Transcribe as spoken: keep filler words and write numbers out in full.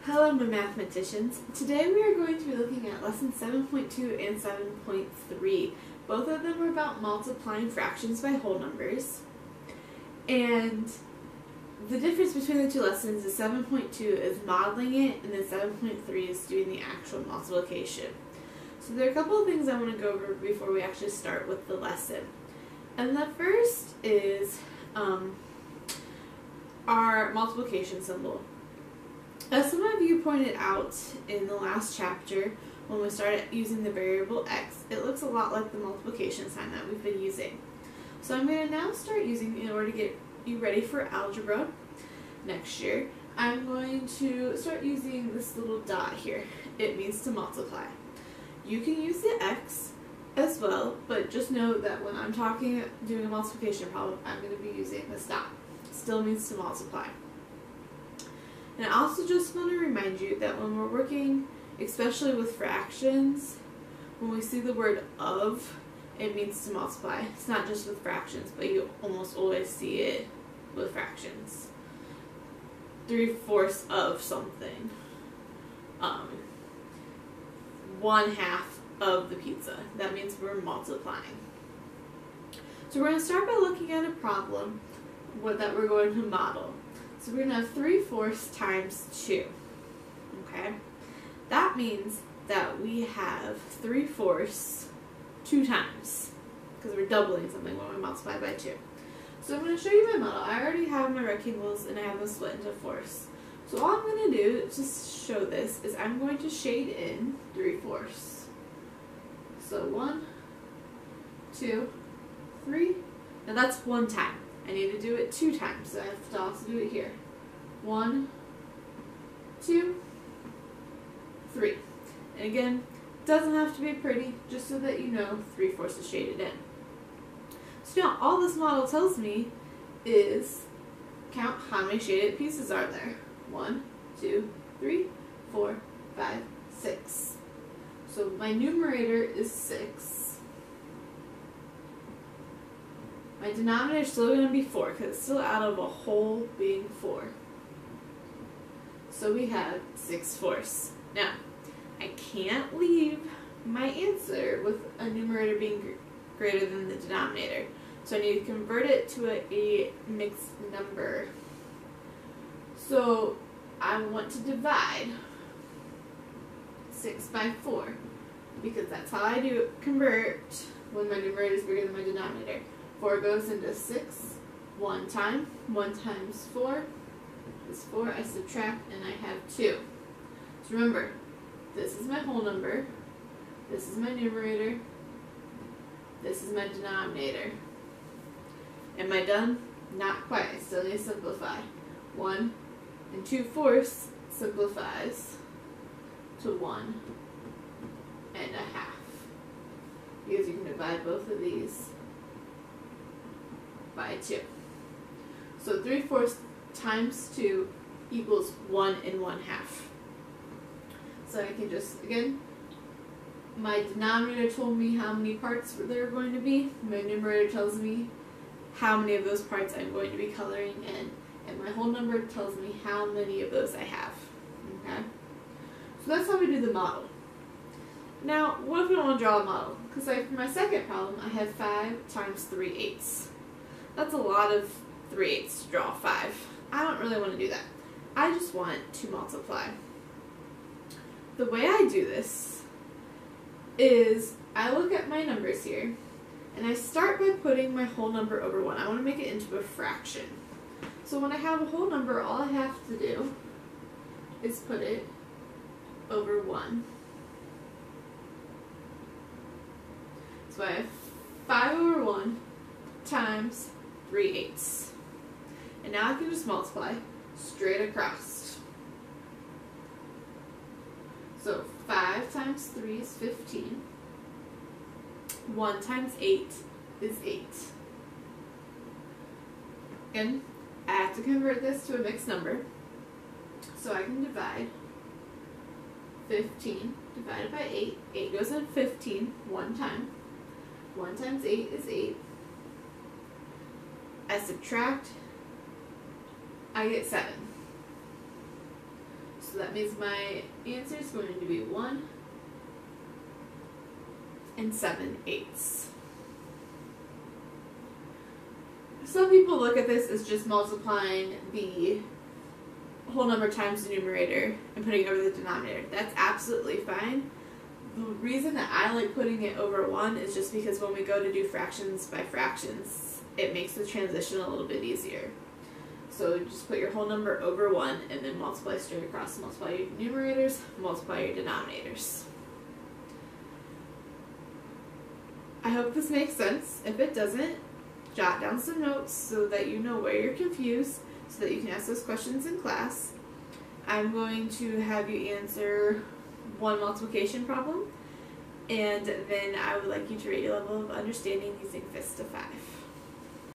Hello, my mathematicians. Today we are going to be looking at lesson seven point two and seven point three. Both of them are about multiplying fractions by whole numbers. And the difference between the two lessons is seven point two is modeling it, and then seven point three is doing the actual multiplication. So there are a couple of things I want to go over before we actually start with the lesson. And the first is um, our multiplication symbol. As some of you pointed out in the last chapter, when we started using the variable x, it looks a lot like the multiplication sign that we've been using. So I'm going to now start using, in order to get you ready for algebra next year, I'm going to start using this little dot here. It means to multiply. You can use the x as well, but just know that when I'm talking, doing a multiplication problem, I'm going to be using this dot. It still means to multiply. And I also just want to remind you that when we're working, especially with fractions, when we see the word of, it means to multiply. It's not just with fractions, but you almost always see it with fractions. Three-fourths of something. Um, one half of the pizza. That means we're multiplying. So we're going to start by looking at a problem what, that we're going to model. So we're going to have three-fourths times two, okay? That means that we have three-fourths two times, because we're doubling something when we multiply by two. So I'm going to show you my model. I already have my rectangles and I have them split into fourths. So all I'm going to do to show this is I'm going to shade in three-fourths. So one, two, three. Now that's one time. I need to do it two times, so I have to also do it here. One, two, three. And again, it doesn't have to be pretty, just so that you know three-fourths is shaded in. So now all this model tells me is count how many shaded pieces are there. One, two, three, four, five, six. So my numerator is six. My denominator is still going to be four, because it's still out of a whole being four. So we have six fourths. Now, I can't leave my answer with a numerator being greater than the denominator. So I need to convert it to a, a mixed number. So I want to divide six by four, because that's how I do convert when my numerator is bigger than my denominator. four goes into six one time. one times four is four. I subtract and I have two. So remember, this is my whole number. This is my numerator. This is my denominator. Am I done? Not quite. I still need to simplify. one and two fourths simplifies to one and a half. Because you can divide both of these by two. So three-fourths times two equals one and one half. So I can just, again, my denominator told me how many parts there are going to be. My numerator tells me how many of those parts I'm going to be coloring in. And my whole number tells me how many of those I have. Okay? So that's how we do the model. Now, what if we don't want to draw a model? Because for my second problem, I have five times three eighths. That's a lot of three eighths to draw five. I don't really want to do that. I just want to multiply. The way I do this is I look at my numbers here, and I start by putting my whole number over one. I want to make it into a fraction. So when I have a whole number, all I have to do is put it over one. So I have five over one times three eighths. And now I can just multiply straight across. So five times three is fifteen. one times eight is eight. Again, I have to convert this to a mixed number. So I can divide fifteen divided by eight. eight goes in fifteen one time. one times eight is eight. I subtract, I get seven. So that means my answer is going to be one and seven eighths. Some people look at this as just multiplying the whole number times the numerator and putting it over the denominator. That's absolutely fine. The reason that I like putting it over one is just because when we go to do fractions by fractions, it makes the transition a little bit easier. So just put your whole number over one and then multiply straight across. Multiply your numerators, multiply your denominators. I hope this makes sense. If it doesn't, jot down some notes so that you know where you're confused, so that you can ask those questions in class. I'm going to have you answer one multiplication problem, and then I would like you to rate your level of understanding using FISTA five.